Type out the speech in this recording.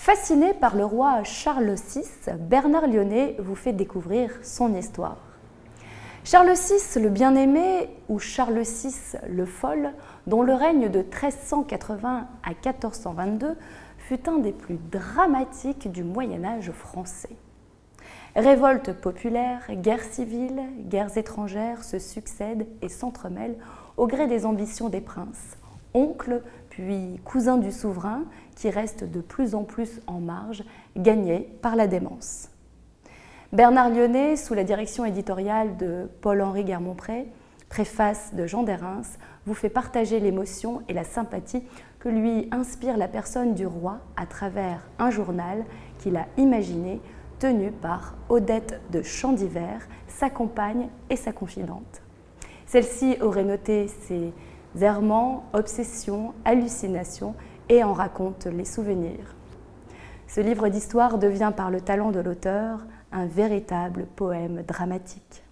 Fasciné par le roi Charles VI, Bernard Lyonnet vous fait découvrir son histoire. Charles VI le bien-aimé ou Charles VI le folle, dont le règne de 1380 à 1422 fut un des plus dramatiques du Moyen-Âge français. Révoltes populaires, guerres civiles, guerres étrangères se succèdent et s'entremêlent au gré des ambitions des princes, oncles puis cousins du souverain qui restent de plus en plus en marge, gagnés par la démence. Bernard Lyonnet, sous la direction éditoriale de Paul-Henri Guermont-Pré, préface de Jean Dérins, vous fait partager l'émotion et la sympathie que lui inspire la personne du roi à travers un journal qu'il a imaginé, tenu par Odette de Chandivert, sa compagne et sa confidente. Celle-ci aurait noté ses errements, obsessions, hallucinations et en raconte les souvenirs. Ce livre d'histoire devient par le talent de l'auteur un véritable poème dramatique.